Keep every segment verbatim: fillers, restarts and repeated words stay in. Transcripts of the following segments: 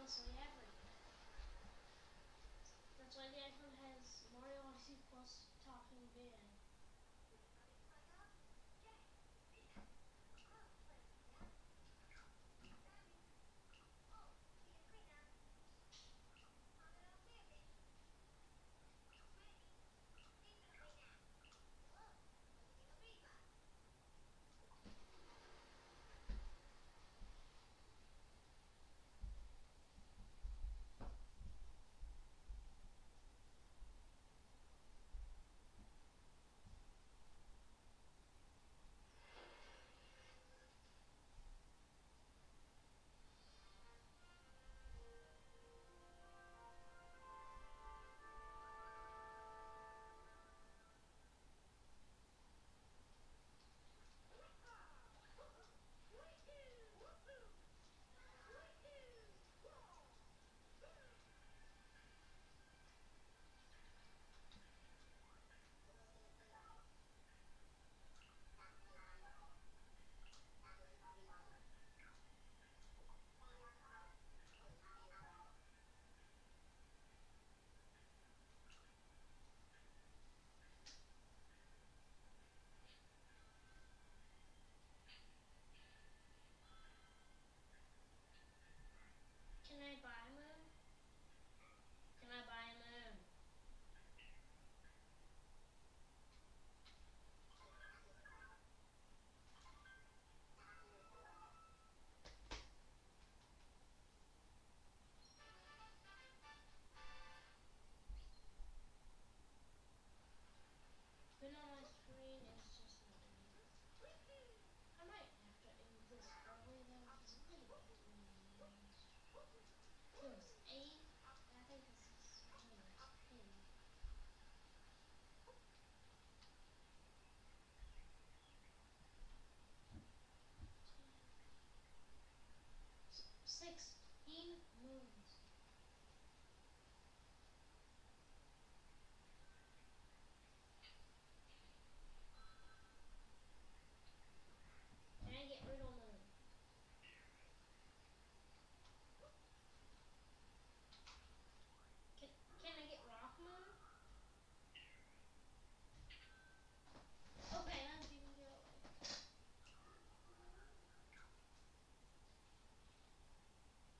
honestly everything. That's why the iPhone has Mario Odyssey plus talking band. Can I buy a moon? Can I buy a moon? Been on my screen, it's just not doing it. I might have to end this early though, because I'm gonna get too many moons. Feels eight. I think this is really ten. Sixteen moons. Can I get Riddle Moon? Can Can I get Rock Moon? Okay, then you can do it.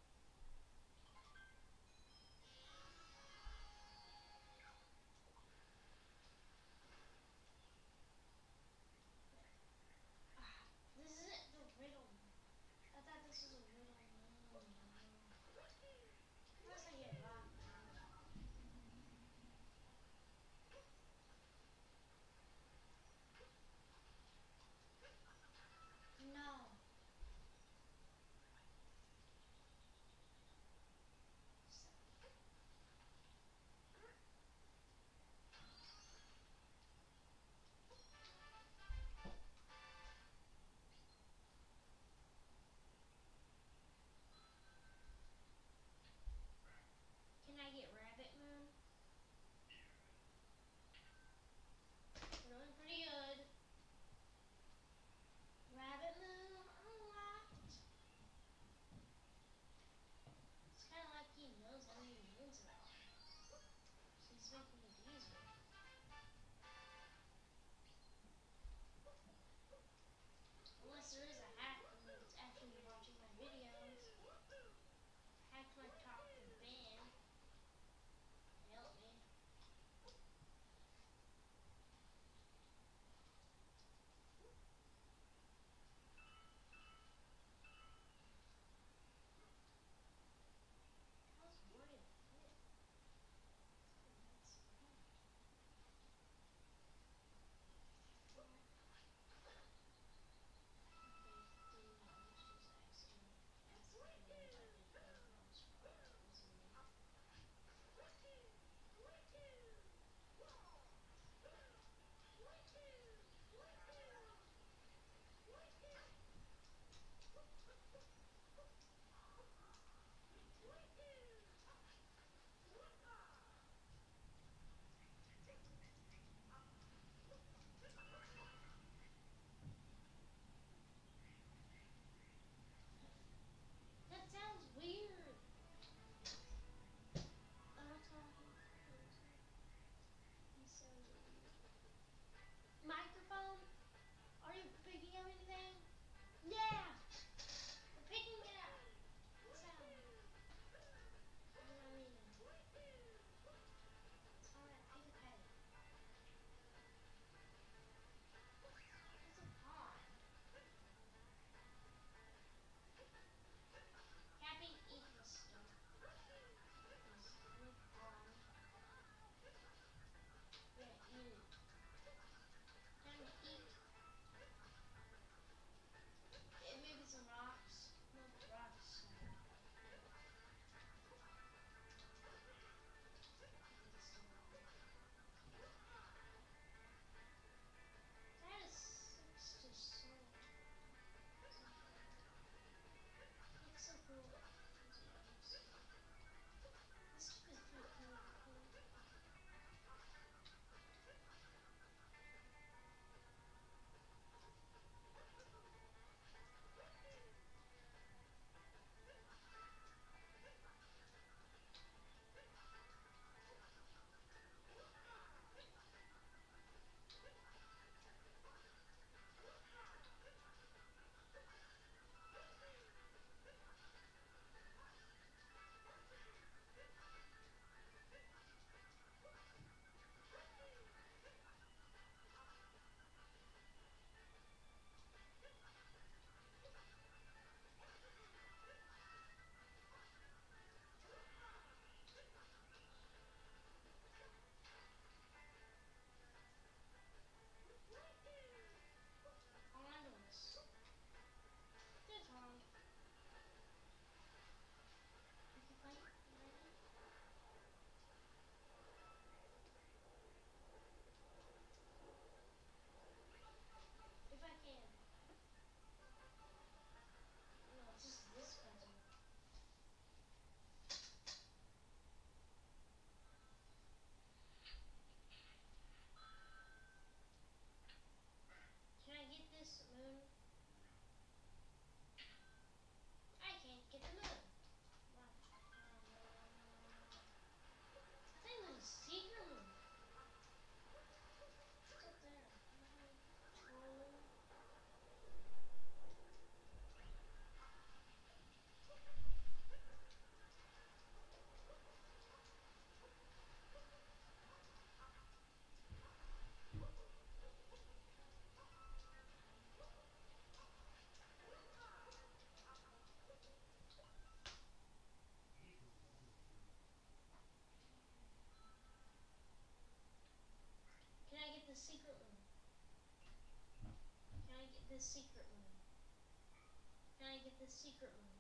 this secret moon? Can I get this secret moon?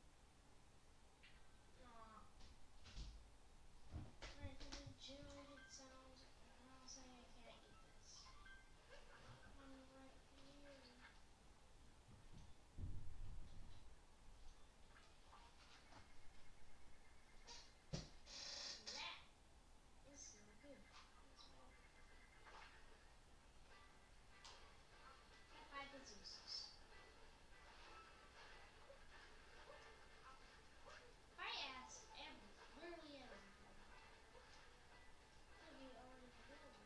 Aw. Randomly generated sounds, and I'll say I can't get this. I'm right here. That is so good. Five Zeus's. If I ask every, literally everything, it'll be already available.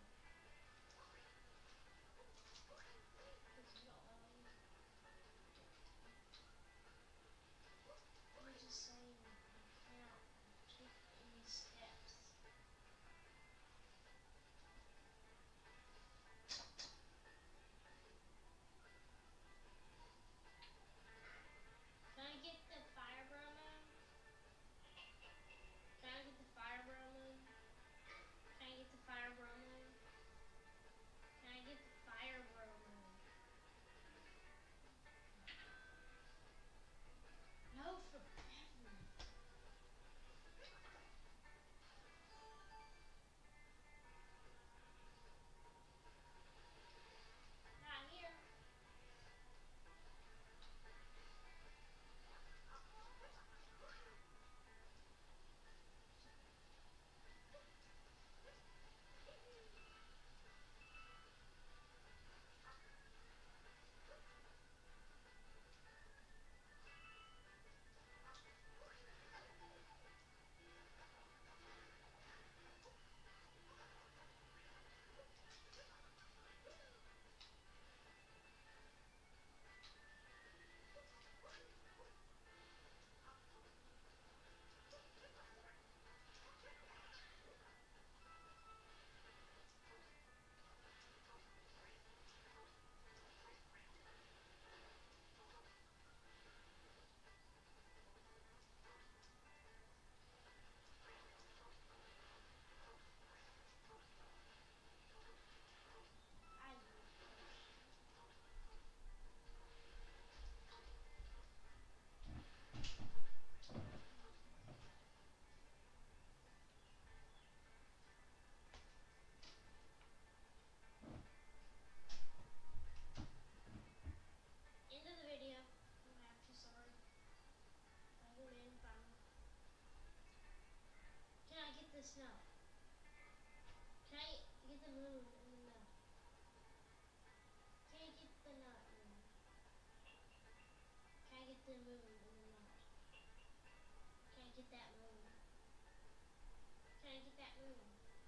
Because you don't know you. I'm just saying you cannot take any steps. Can I get the firebro moon? Can I get the firebro moon? Can I get the firebro moon? Can I get the firebro moon? No, forever. Not here. I End of the video. I'm actually sorry. I will end final. Can I get the snow? Can I get the moon in the nut? Can I get the nut moon? Can I get the moon in the nut? Can I get that moon? Can I get that moon?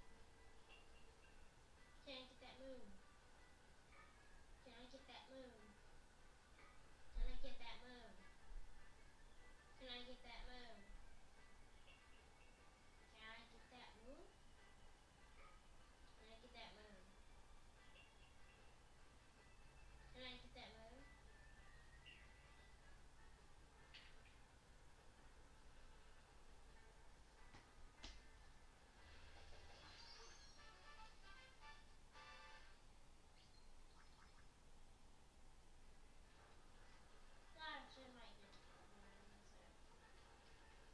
Can I get that moon? Can I get that moon? Can I get that moon? Can I get that moon? Can I get that moon? Can I get that moon? Can I get that moon? Gosh, I might get it.